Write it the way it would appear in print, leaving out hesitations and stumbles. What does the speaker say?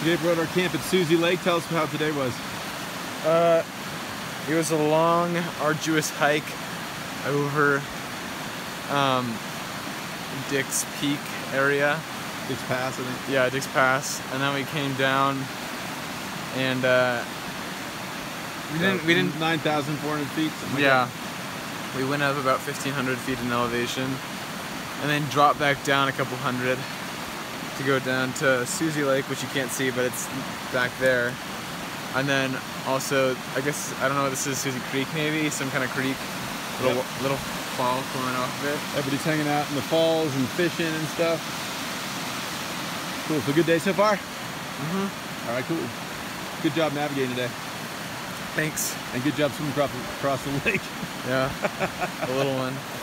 Today we brought our camp at Susie Lake. Tell us how today was. It was a long, arduous hike over Dick's Peak area. Dick's Pass, I think. Yeah, Dick's Pass, and then we came down, and we didn't 9,400 feet. Yeah, we went up about 1,500 feet in elevation, and then dropped back down a couple hundred to go down to Susie Lake, which you can't see, but it's back there. And then also, I guess, I don't know, this is Susie Creek maybe, some kind of creek, little fall flowing off of it. Everybody's hanging out in the falls and fishing and stuff. Cool, so good day so far? Mm-hmm. All right, cool. Good job navigating today. Thanks. And good job swimming across the lake. Yeah, the little one.